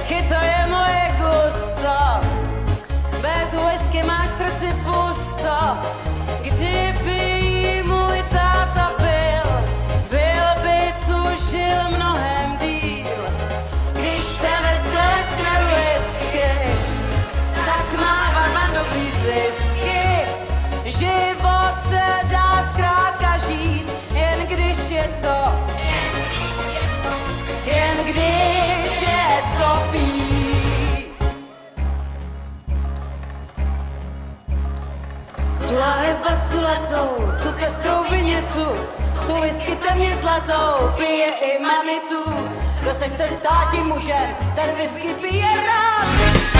whisky to je moje gusto, bez whisky máš srdci pusto. Kdyby jí můj táta byl by tu žil mnohem díl. Když se ve skle skne whisky, tak má barman dobrý zisky. Život se dá zkrátka žít, jen když je co pít. Tu láhev basu letou, tu pestrou vinětu, tu whisky temně zlatou, pije i manitu. Kdo se chce stát tím mužem, ten whisky pije rád.